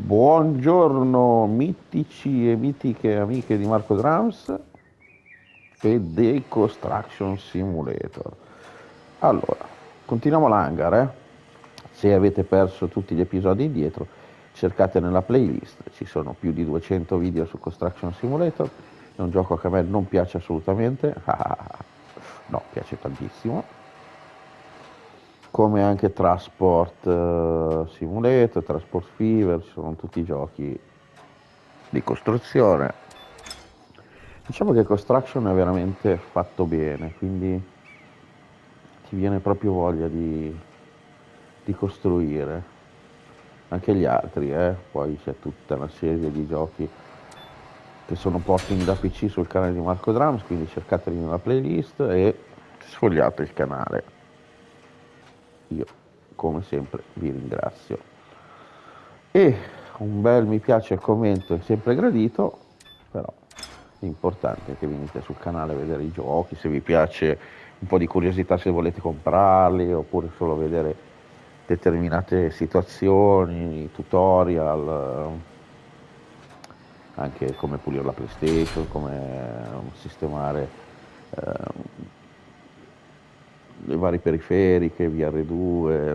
Buongiorno mitici e mitiche amiche di Marco Drums e dei Construction Simulator. Allora, continuiamo l'hangar, eh? Se avete perso tutti gli episodi indietro, cercate nella playlist, ci sono più di 200 video su Construction Simulator, è un gioco che a me non piace assolutamente, no, piace tantissimo, come anche Transport Simulator, Transport Fever, ci sono tutti i giochi di costruzione. Diciamo che Construction è veramente fatto bene, quindi ti viene proprio voglia di costruire. Anche gli altri, poi c'è tutta una serie di giochi che sono porting da PC sul canale di Marco Drums, quindi cercateli nella playlist e sfogliate il canale. Io, come sempre, vi ringrazio. E un bel mi piace e commento è sempre gradito, però è importante che venite sul canale a vedere i giochi, se vi piace un po' di curiosità se volete comprarli, oppure solo vedere determinate situazioni, tutorial, anche come pulire la PlayStation, come sistemare le varie periferiche, VR2,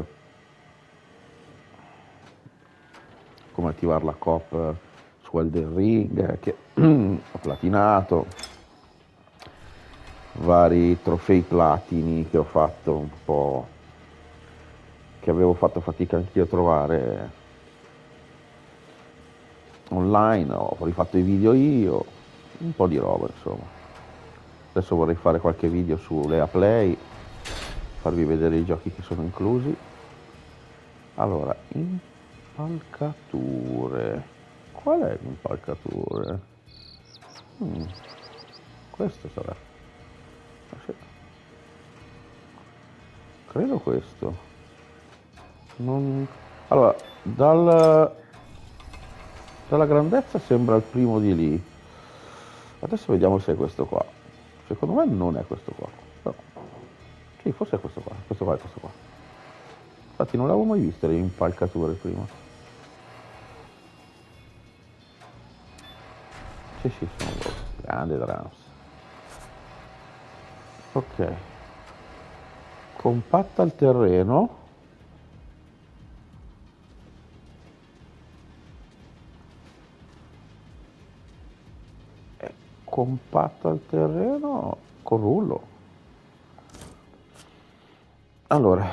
come attivare la coop su Elden Ring, che ho platinato, vari trofei platini che ho fatto un po', che avevo fatto fatica anch'io a trovare online, ho rifatto i video io, un po' di roba insomma. Adesso vorrei fare qualche video su Lea Play, farvi vedere i giochi che sono inclusi. Allora, impalcature. Qual è l'impalcature? Questo sarà. Sì. Credo questo. Non... Allora, dalla grandezza sembra il primo di lì. Adesso vediamo se è questo qua. Secondo me non è questo qua. Però... Sì, forse è questo qua. Questo qua è questo qua. Infatti non l'avevo mai viste le impalcature prima. Sì, sì, sono loro. Grande drums. Ok. Compatta il terreno. Compatta il terreno con rullo. Allora,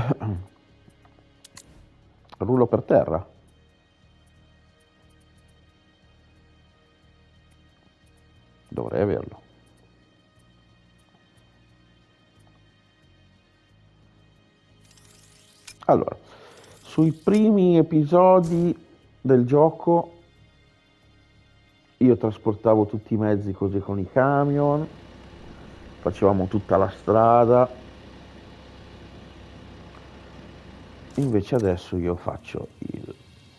rullo per terra. Dovrei averlo. Allora, sui primi episodi del gioco io trasportavo tutti i mezzi così con i camion, facevamo tutta la strada, invece adesso io faccio il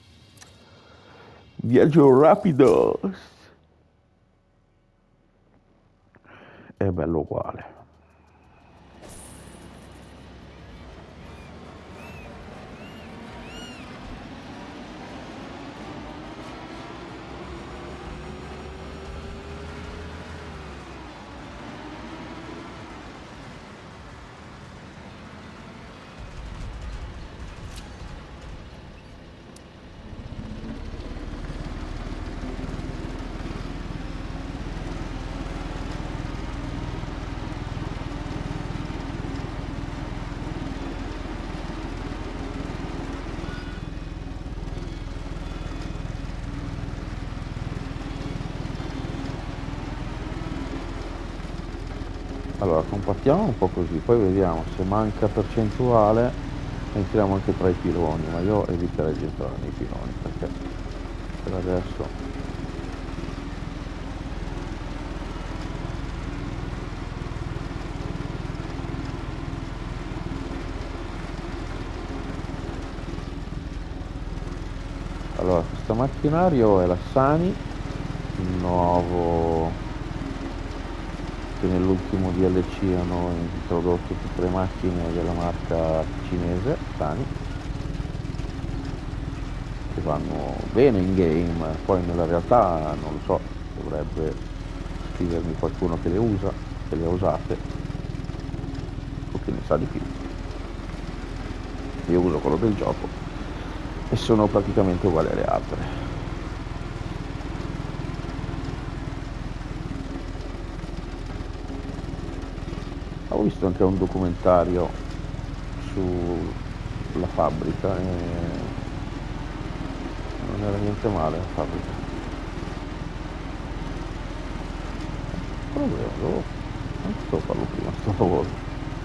viaggio rapido, è bello uguale. Allora, compattiamo un po' così, poi vediamo se manca percentuale, entriamo anche tra i piloni, ma io eviterei di entrare nei piloni perché per adesso... Allora, questo macchinario è la Sani, il nuovo che nell'ultimo DLC hanno introdotto tutte le macchine della marca cinese Sani, che vanno bene in game, poi nella realtà non lo so, dovrebbe scrivermi qualcuno che le usa, che le ha usate, o che ne sa di più. Io uso quello del gioco e sono praticamente uguali alle altre. Ho visto anche un documentario sulla fabbrica e non era niente male la fabbrica. Problema, non so farlo prima sto lavoro.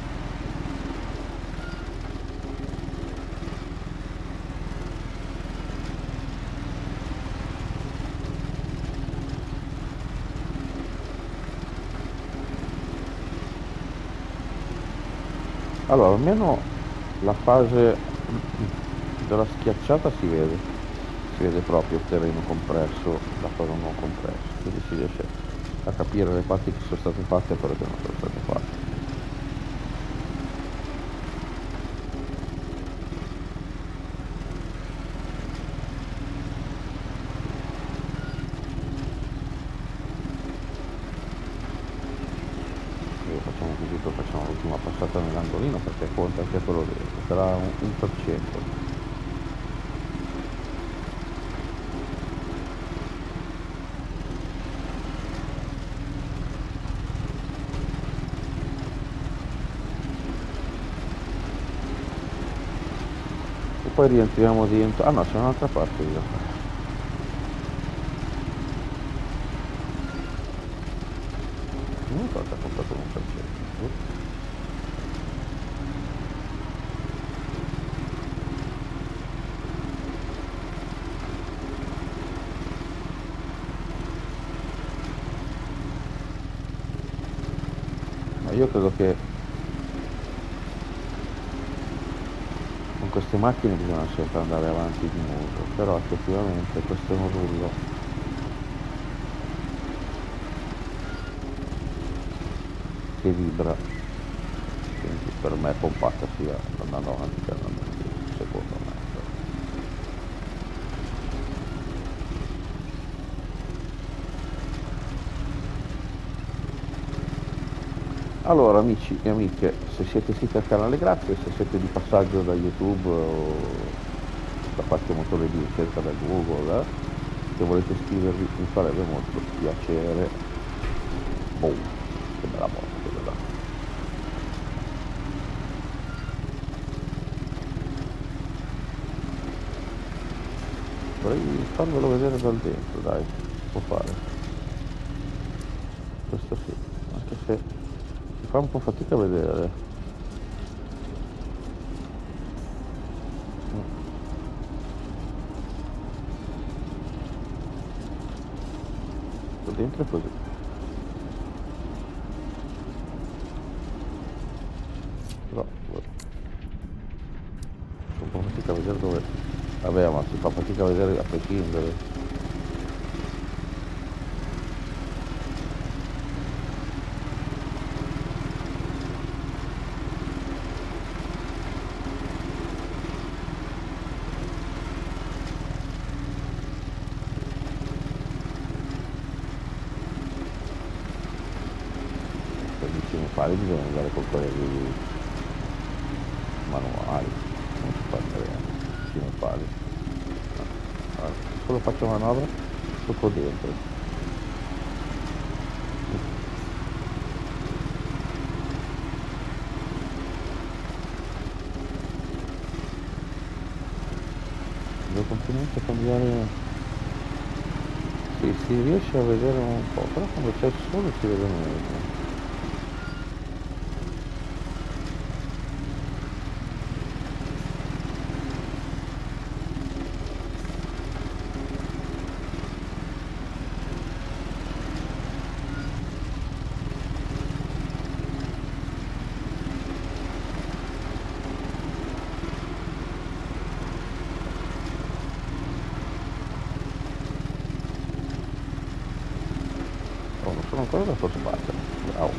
Allora, almeno la fase della schiacciata si vede proprio il terreno compresso da cosa non compresso, quindi si riesce a capire le parti che sono state fatte e quelle che non sono state fatte. E facciamo così, poi facciamo l'ultima passata nell'angolino perché conta anche quello dentro, sarà un 1%. Poi rientriamo dentro. Ah no, c'è un'altra parte da fare. Non so se ha comprato un percento. Ma io credo che con queste macchine bisogna sempre andare avanti di molto, però effettivamente questo è un rullo che vibra, quindi per me è compatta sia andando avanti che andando indietro, secondo me. Allora amici e amiche, se siete iscritti al canale grazie, se siete di passaggio da YouTube o da qualche motore di ricerca da Google, se volete iscrivervi mi farebbe molto piacere. Boom, che bella moto quella là. Vorrei farvelo vedere dal dentro, dai, si può fare. Questo sì, anche se si fa un po' fatica a vedere. Dentro è così. Però faccio un po' fatica a vedere dove. Vabbè, ma si fa fatica a vedere a prescindere. Per vicini pali bisogna andare con quelli manuali, non si fa niente, vicini pali. Allora, solo faccio manovra sotto dentro. Devo continuamente cambiare. Sì, si riesce a vedere un po', però quando c'è il sole si vede meglio. Oh, non sono ancora da sbattere, bravo.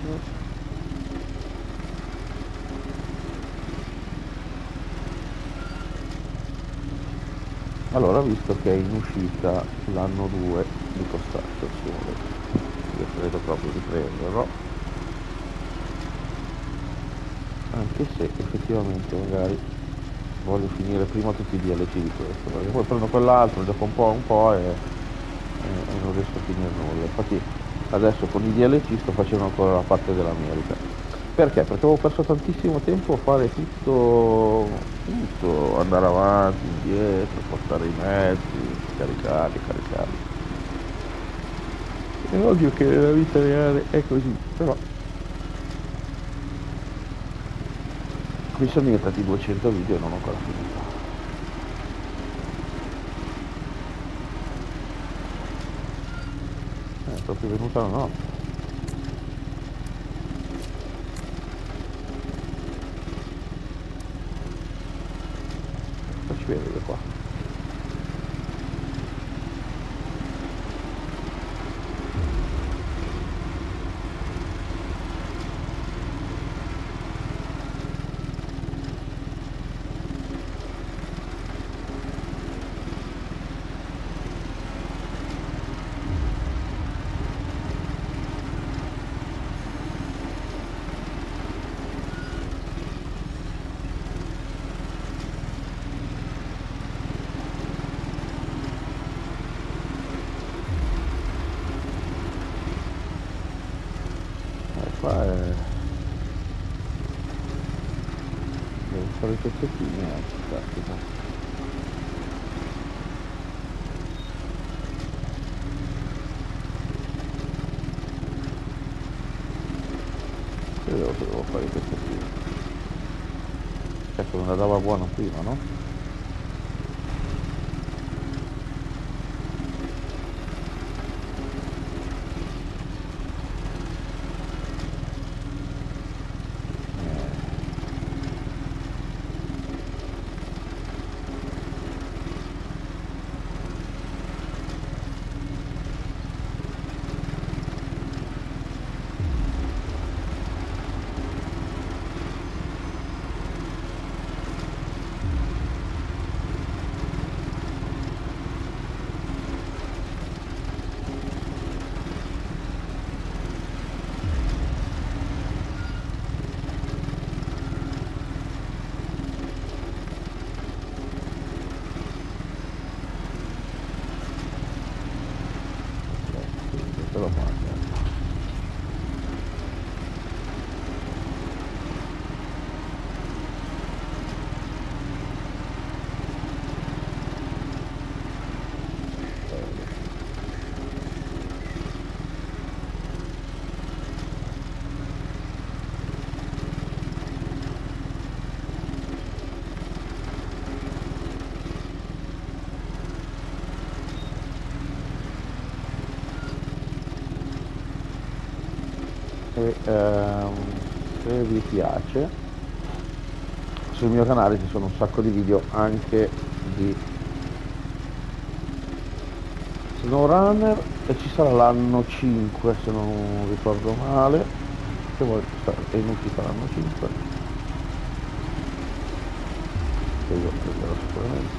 Allora, visto che è in uscita l'anno 2 di Construction Simulator, io credo proprio di prenderlo, anche se effettivamente magari voglio finire prima tutti i DLC di questo, perché poi prendo quell'altro, gioco un po' e non riesco a finire nulla. Infatti adesso con i DLC sto facendo ancora la parte dell'America. Perché? Perché avevo perso tantissimo tempo a fare tutto, andare avanti, indietro, portare i mezzi, caricarli. È ovvio che nella vita reale è così, però mi sono diventati 200 video e non ho ancora finito. È proprio venuta la notte. Facci vedere qua. Qua è... devo fare i pezzettini, caspita. Credevo che devo fare i pezzettini. Ecco, non andava buono prima, no? Ce l'ho fatta. E, se vi piace, sul mio canale ci sono un sacco di video anche di SnowRunner e ci sarà l'anno 5 se non ricordo male, che vuoi è in uscita l'anno 5 che io prenderò sicuramente.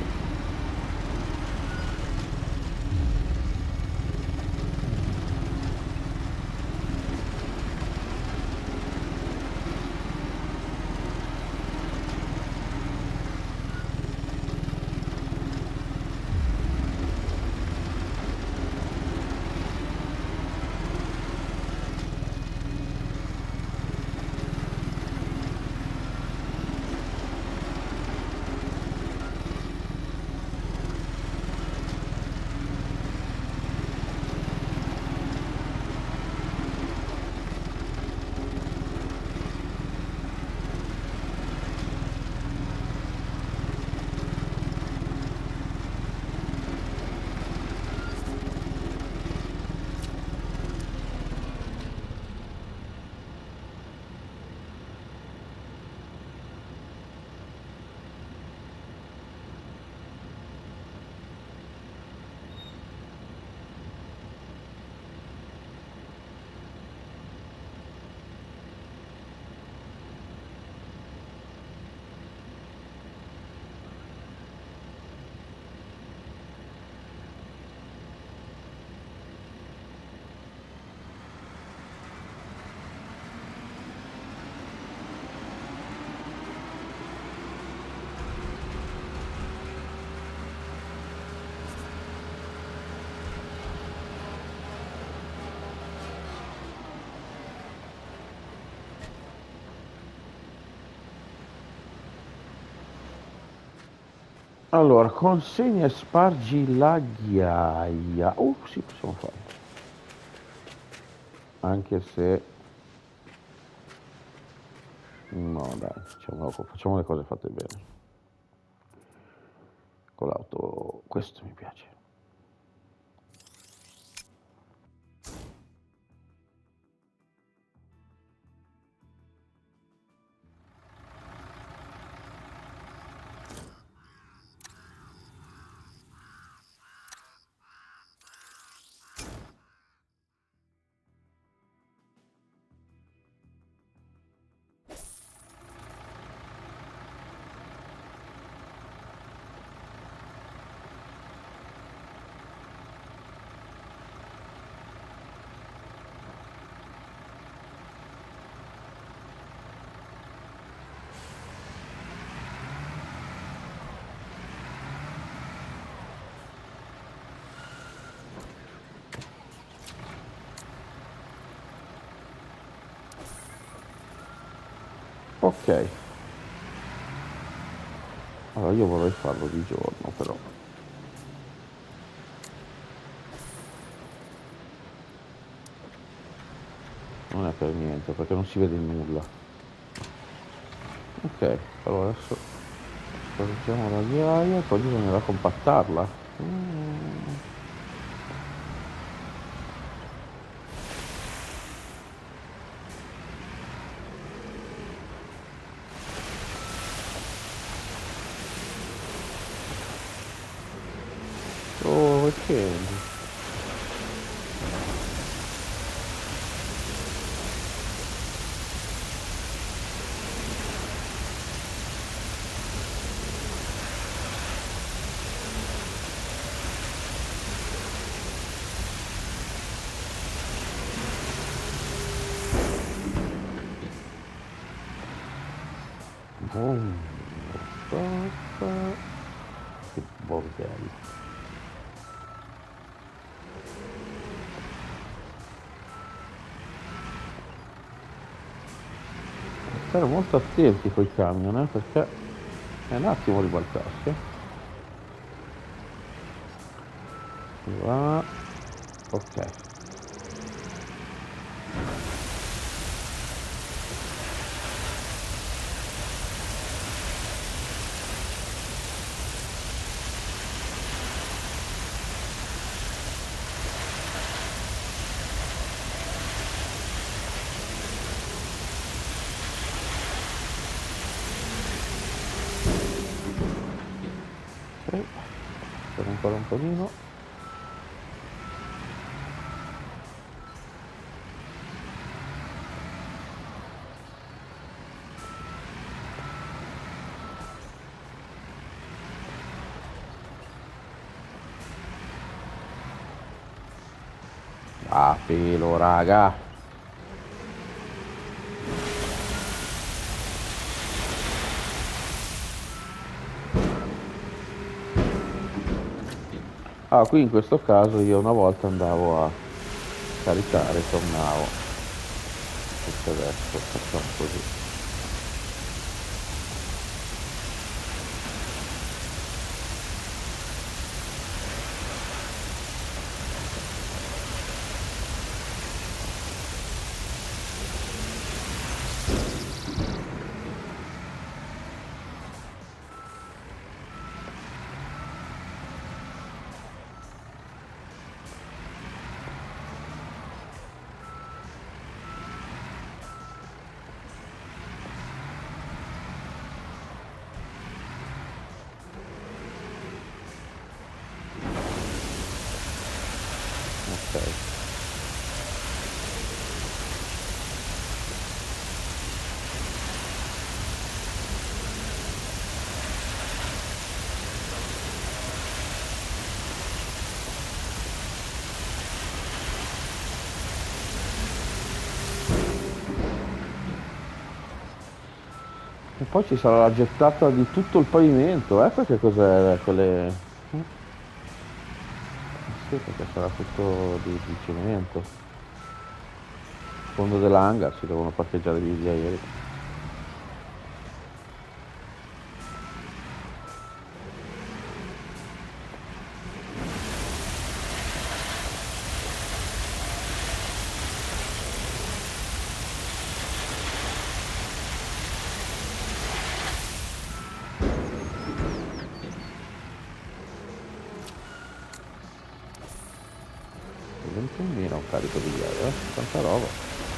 Allora, consegna e spargi la ghiaia. Sì, possiamo farlo. Anche se... No, dai, facciamo le cose fatte bene. Con l'auto... Questo mi piace. Ok. Allora, io vorrei farlo di giorno, però. Non è per niente, perché non si vede nulla. Ok, allora adesso scorreggiamo la ghiaia, poi bisognerà compattarla. Oh, che... Che bordello. Stare molto attenti coi camion, perché è un attimo ribaltarsi. Va. Ok. Ok. Per ancora un pochino. Ah, pelo, raga. Ah, qui in questo caso io una volta andavo a caricare, tornavo. Perché adesso facciamo così. Ok. E poi ci sarà la gettata di tutto il pavimento, perché cos'è quelle... Sì, perché sarà tutto di cemento. Fondo dell'hangar si devono parcheggiare gli aerei. carico di ghiaia, tanta roba.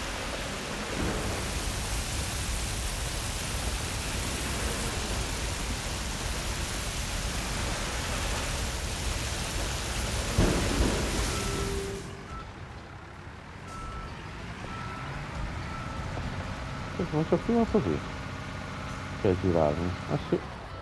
Come c'è prima così, che girarmi, ah sì.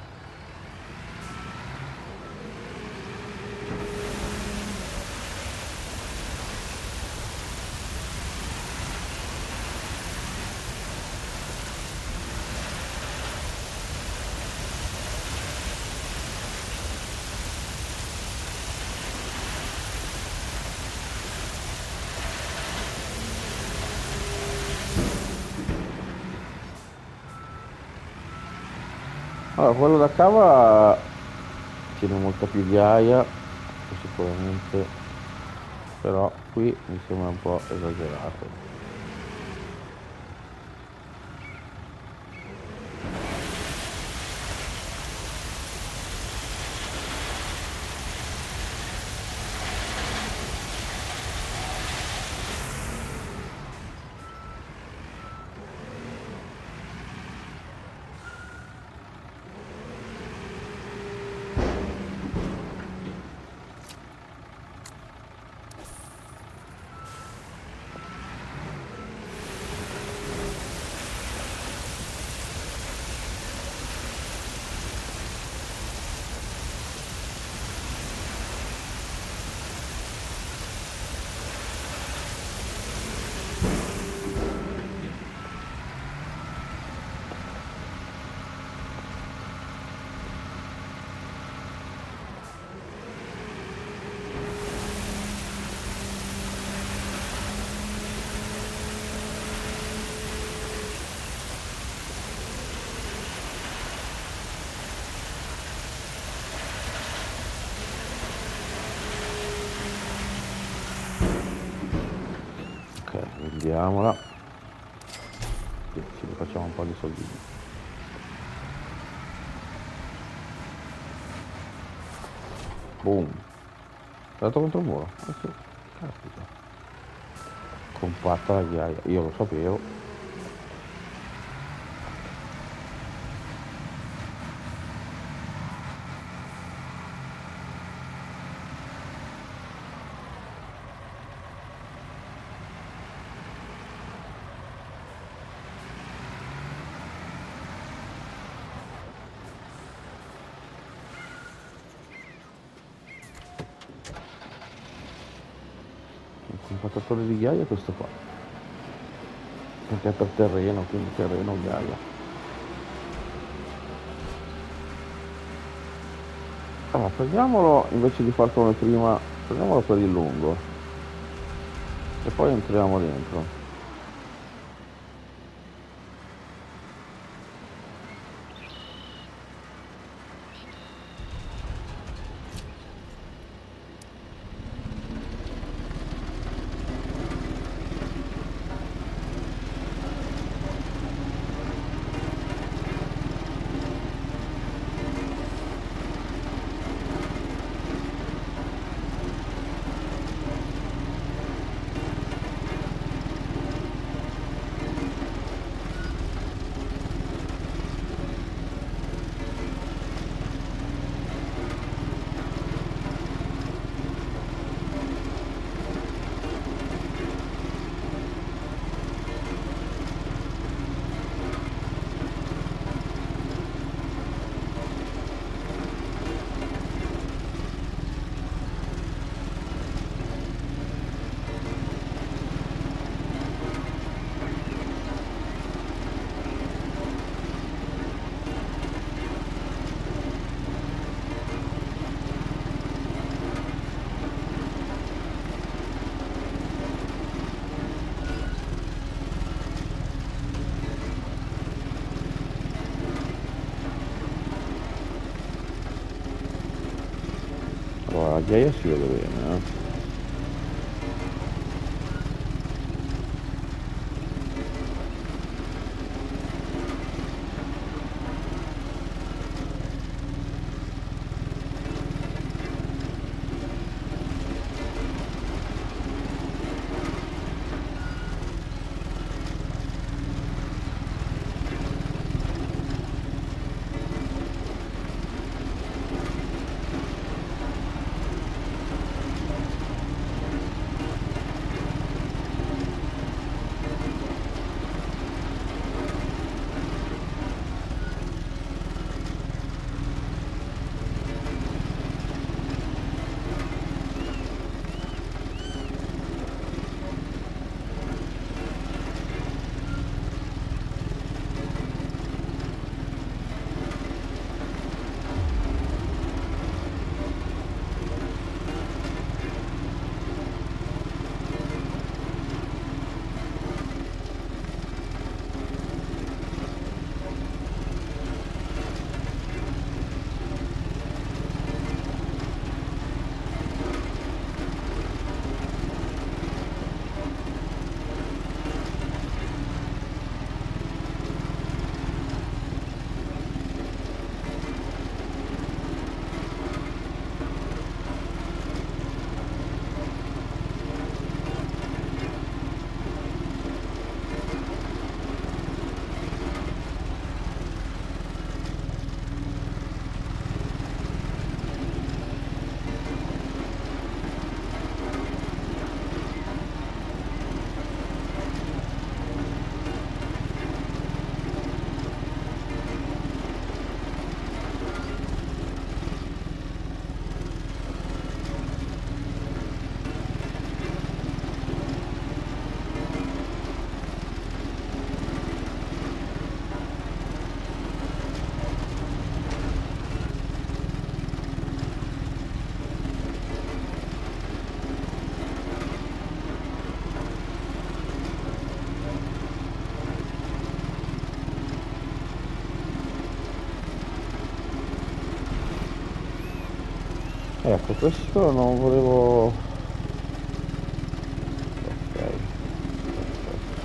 Allora, quello da cava tiene molta più ghiaia, sicuramente, però qui mi sembra un po' esagerato. Ok, vendiamola, ci facciamo un po' di soldini. Boom, è andato contro il muro, eh sì, caspita, compatta la ghiaia, io lo sapevo. Il compattatore di ghiaia è questo qua, perché è per terreno, quindi terreno ghiaia. Allora, prendiamolo, invece di far come prima, prendiamolo per il lungo e poi entriamo dentro. Allora, la ghiaia si vede bene, eh. Ecco, questo non volevo... Ok, perfetto.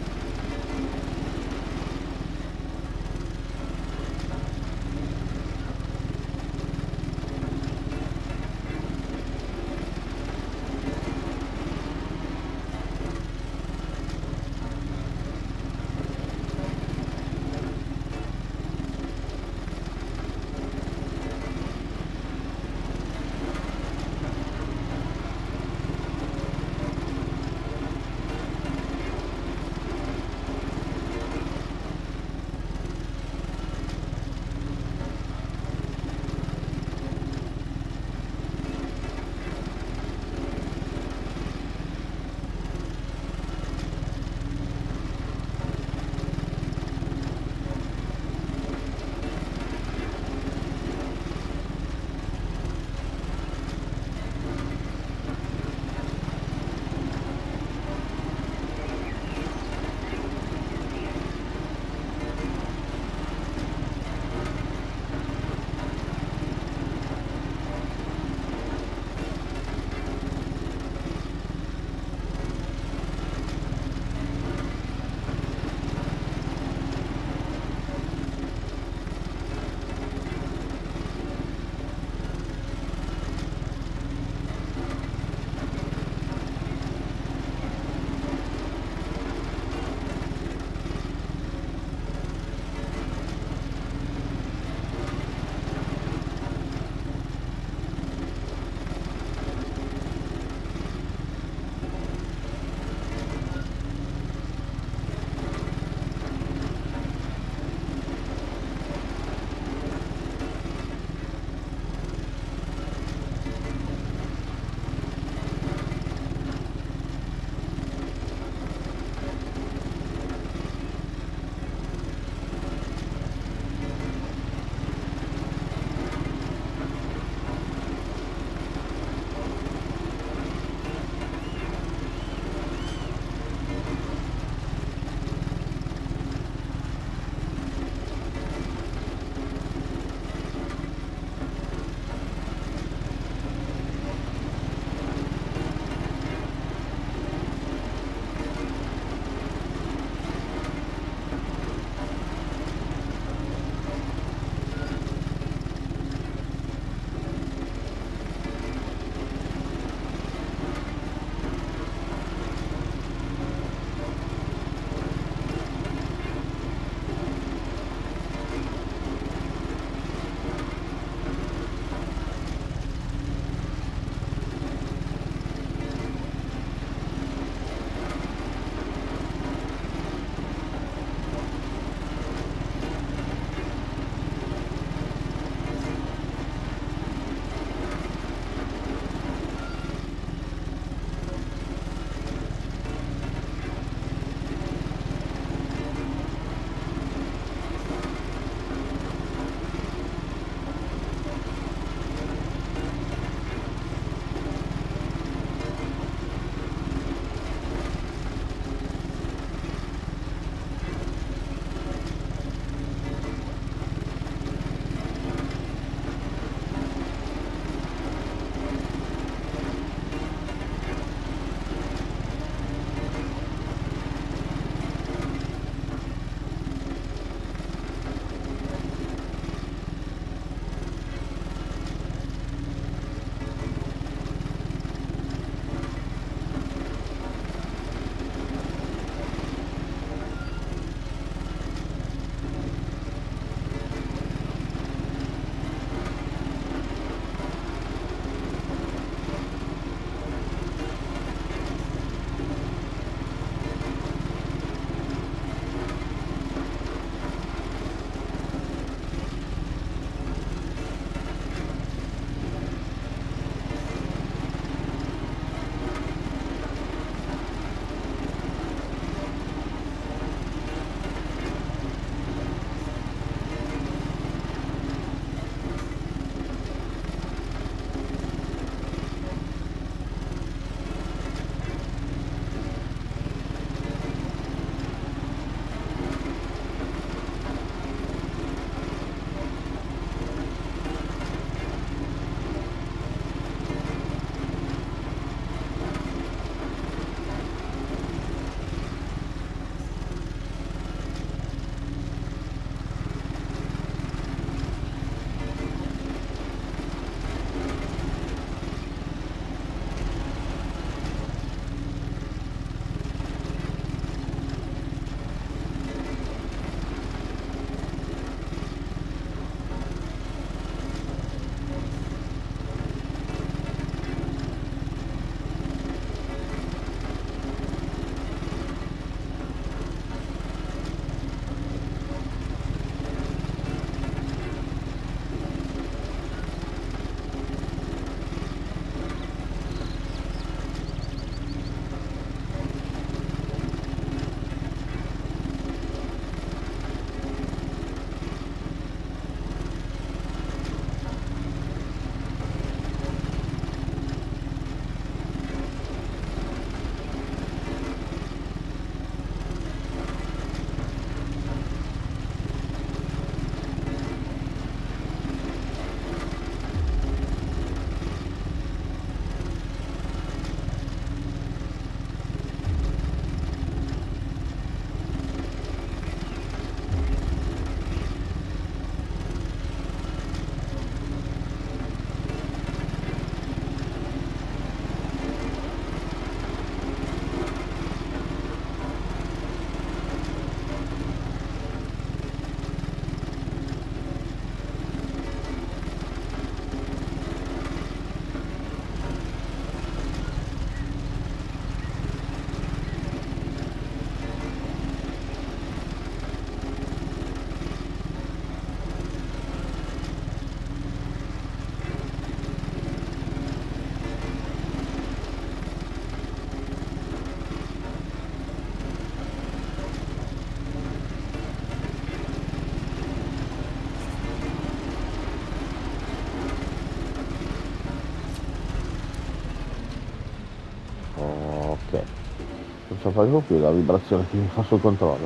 ce la fai più la vibrazione che mi fa sul controllo.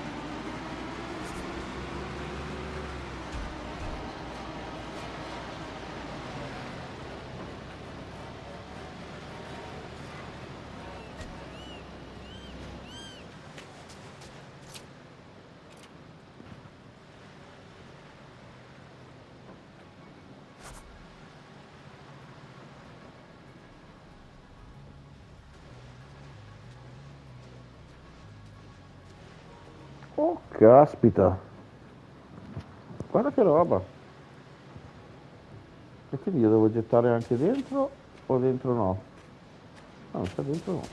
Oh, caspita. Guarda che roba. E quindi io devo gettare anche dentro o dentro no? No, non sta dentro no.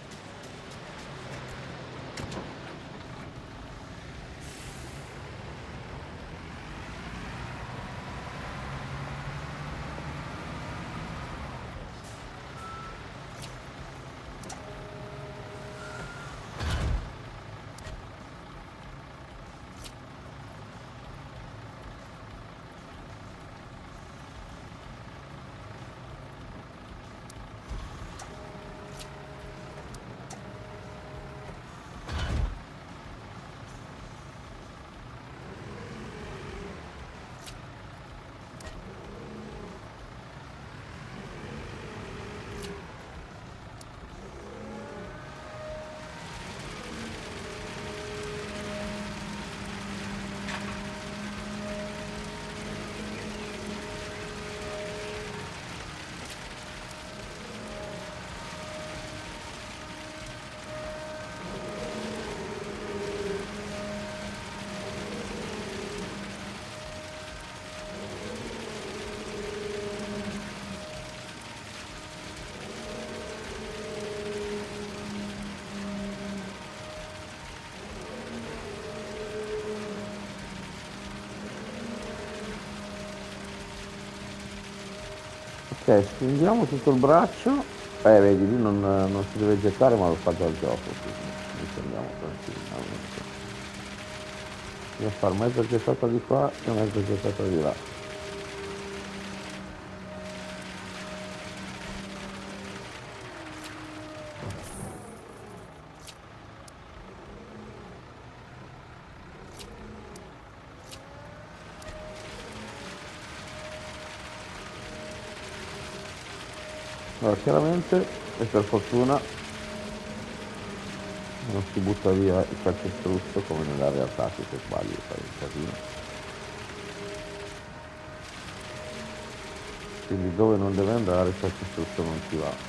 Ok, stringiamo tutto il braccio. Vedi, lì non si deve gettare, ma lo fa già il gioco. Quindi ci andiamo tranquillamente. Devo fare mezza gettata di qua e mezza gettata di là. Allora, chiaramente, e per fortuna, non si butta via il calcestruzzo come nella realtà, se sbagli fai un casino. Quindi dove non deve andare il calcestruzzo non ci va.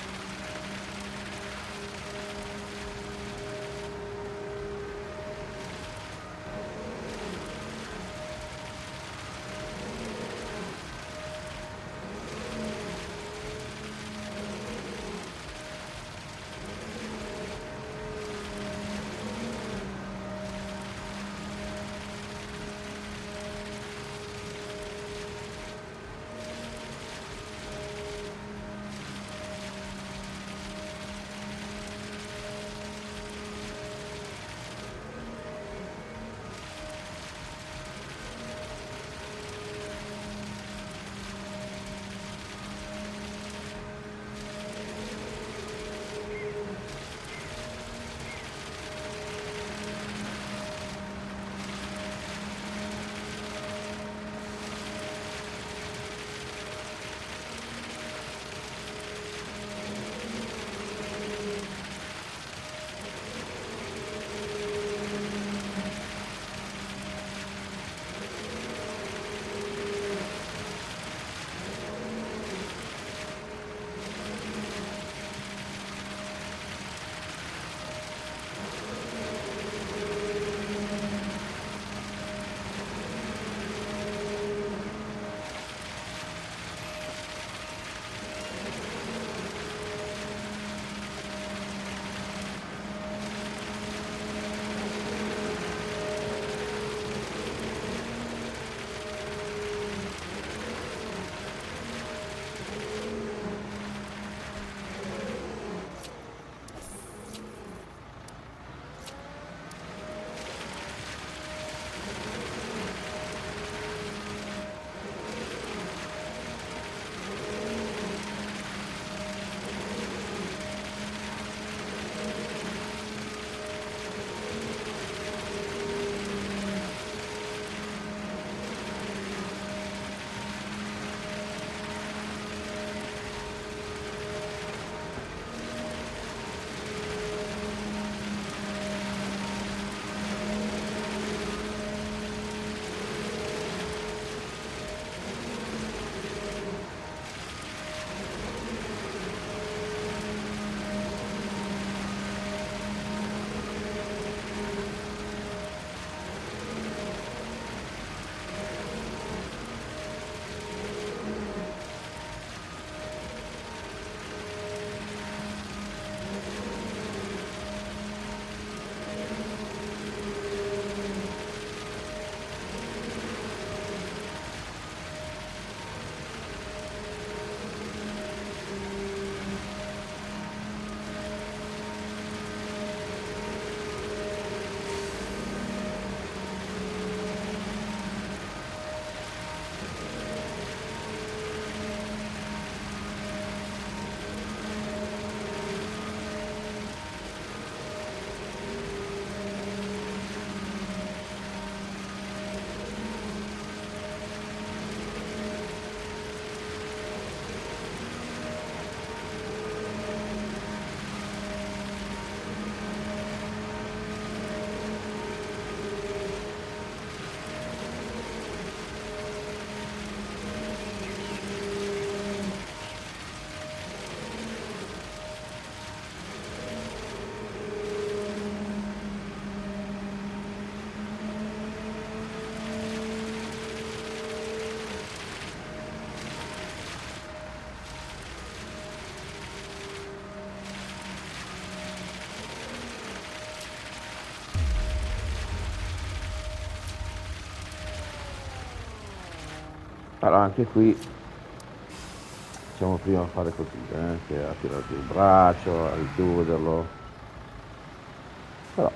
Allora anche qui facciamo prima fare così, che a tirare giù il braccio, a richiuderlo. Però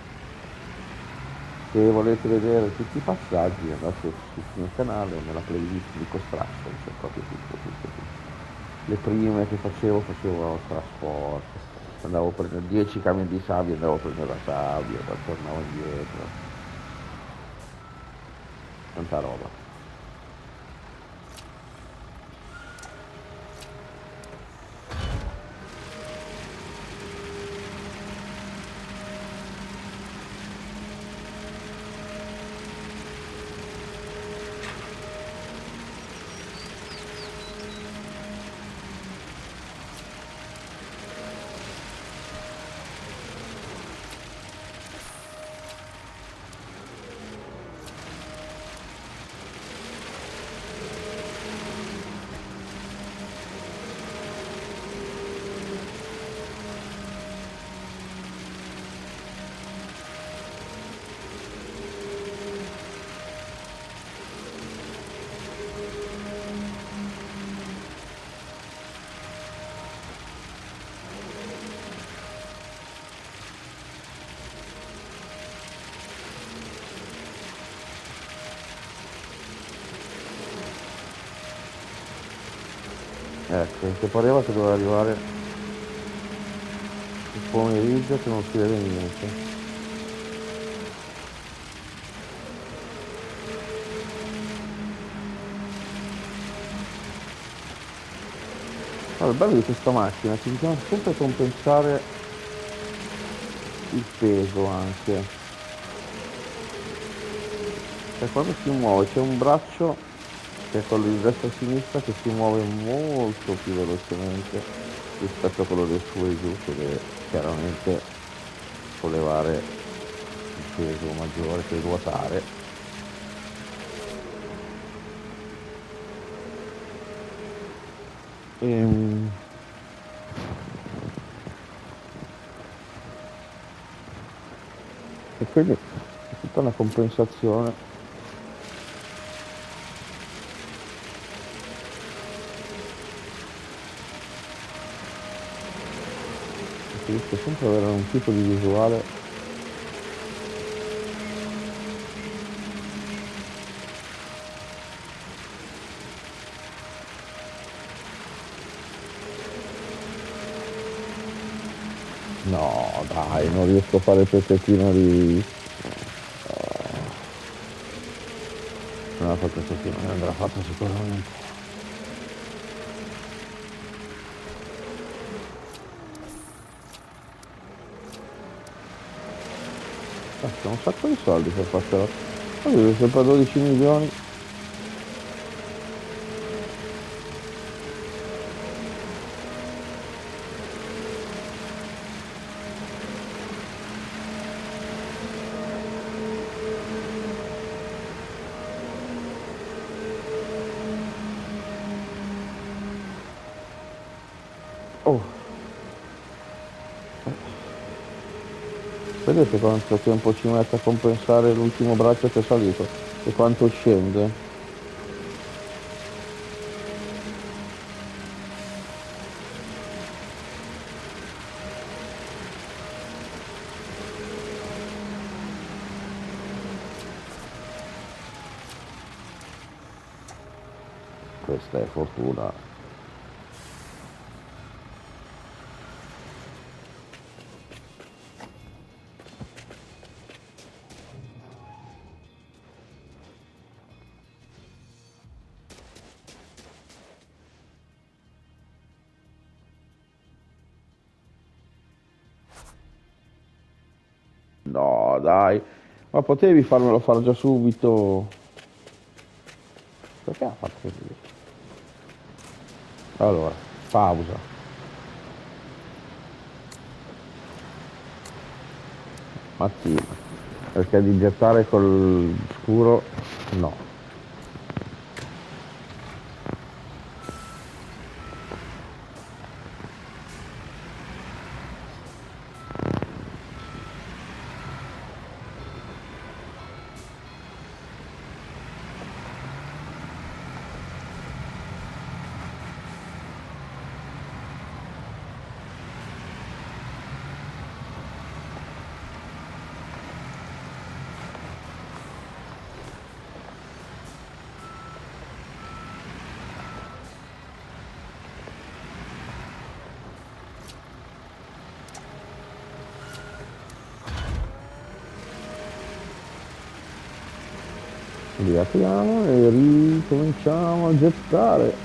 se volete vedere tutti i passaggi andate sul mio canale, nella playlist di Construction, c'è proprio tutto. Le prime che facevo trasport, andavo a prendere 10 camion di sabbia, andavo a prendere la sabbia, poi tornavo indietro, tanta roba. Ecco, che pareva che doveva arrivare il pomeriggio che non si vede niente. Allora, il bello di questa macchina è che bisogna sempre compensare il peso anche. Cioè quando si muove c'è un braccio che è quello di destra e sinistra che si muove molto più velocemente rispetto a quello del su e giù che deve chiaramente sollevare il peso maggiore che ruotare. Ehm, E quindi è tutta una compensazione. Si riesce sempre ad avere un tipo di visuale. No, dai, non riesco a fare il pezzettino di... Non ha fatto il pezzettino, non andrà fatto sicuramente. Sono un sacco di soldi per farcela. Avevo sempre 12 milioni. Oh, vedete quanto tempo ci mette a compensare l'ultimo braccio che è salito e quanto scende? Questa è fortuna. No, dai, ma potevi farmelo fare già subito. Perché ha fatto così? Allora, pausa. Mattina. Perché di gettare col scuro, no. Riapriamo e ricominciamo a gettare.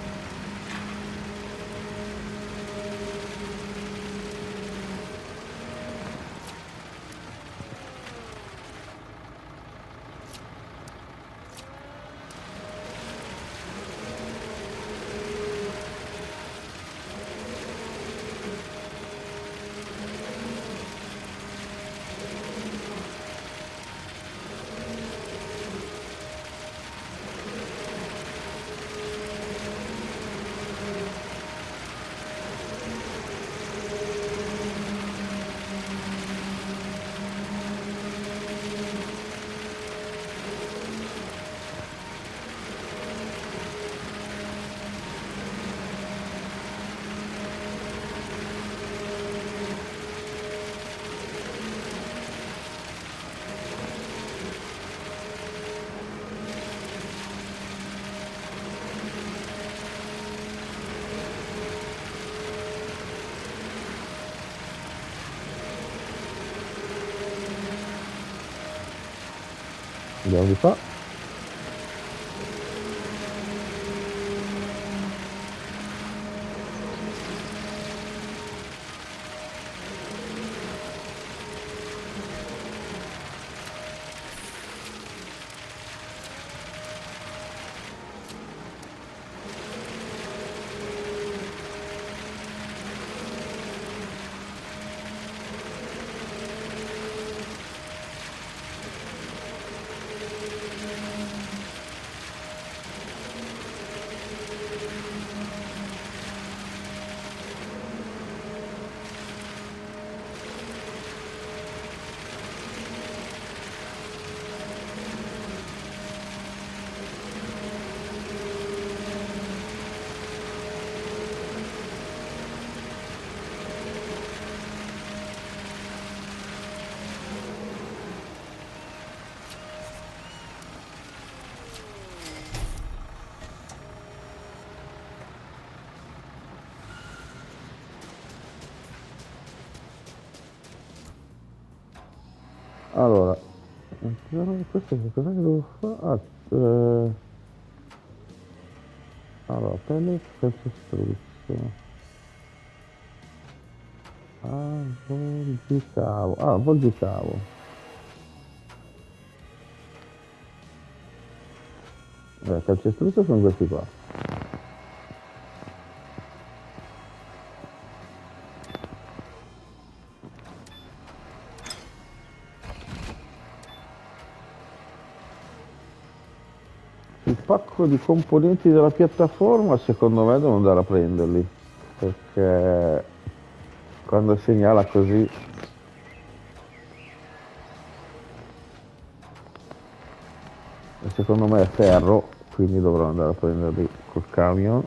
Andiamo di qua. Allora, questo che cosa devo fare? Allora, pellet, calcestruzzo. Avvolgicavo. Avvolgicavo. Calcestruzzo sono questi qua. Il pacco di componenti della piattaforma secondo me devo andare a prenderli, perché quando segnala così secondo me è ferro, quindi dovrò andare a prenderli col camion.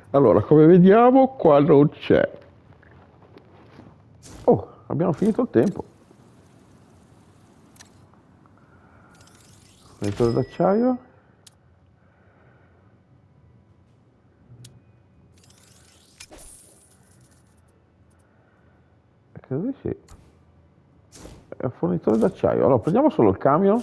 Allora, come vediamo, qua non c'è. Oh, abbiamo finito il tempo. Fornitore d'acciaio. Credo di sì. È un fornitore d'acciaio. Allora, prendiamo solo il camion.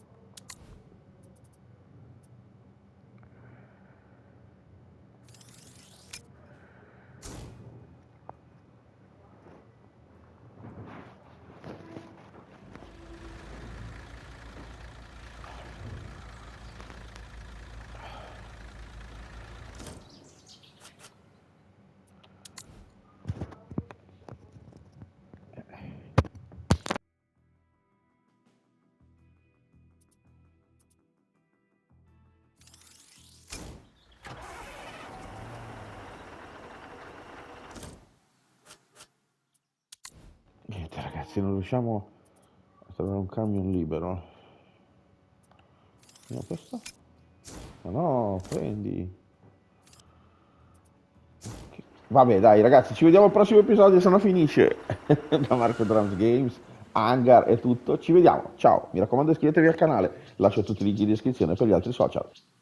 Niente ragazzi, non riusciamo a trovare un camion libero. No, questo? Ma no, prendi. Vabbè, dai ragazzi, ci vediamo al prossimo episodio, se no finisce. Da Marco Drums Games, Hangar è tutto. Ci vediamo. Ciao. Mi raccomando, iscrivetevi al canale. Lascio tutti i link in descrizione per gli altri social.